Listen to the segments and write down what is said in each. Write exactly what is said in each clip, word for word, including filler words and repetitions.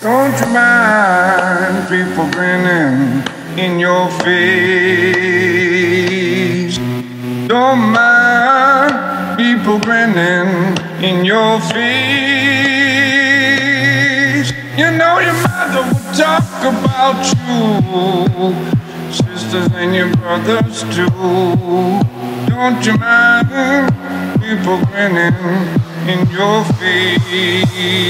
Don't you mind people grinning in your face? Don't mind people grinning in your face. You know your mother will talk about you, sisters and your brothers too. Don't you mind people grinning in your face?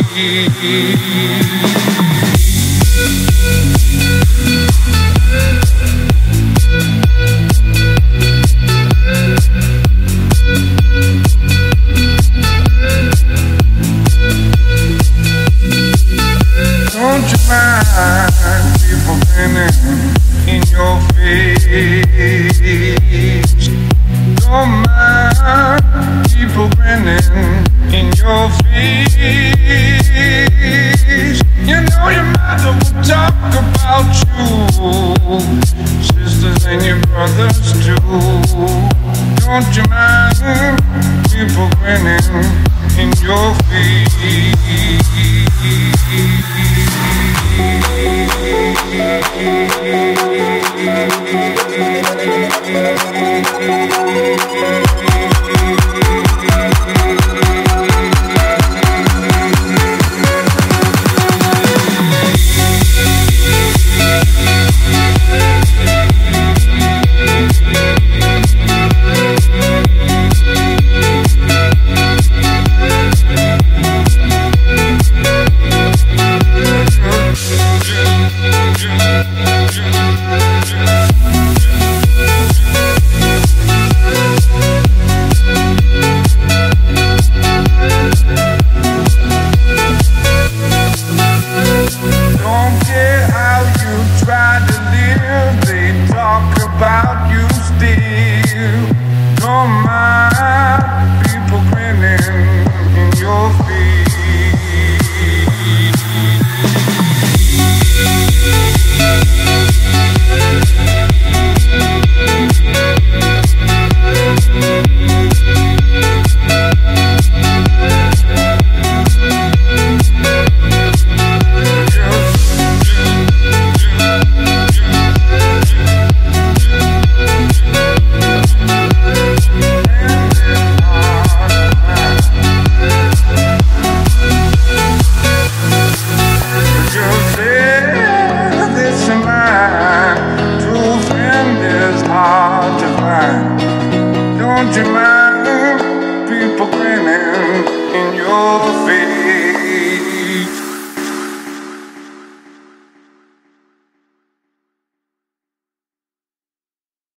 Don't you mind people grinning in your face? Don't mind people grinning in your face. You know your mother will talk about you, sisters and your brothers too. Don't you mind people grinning in your face?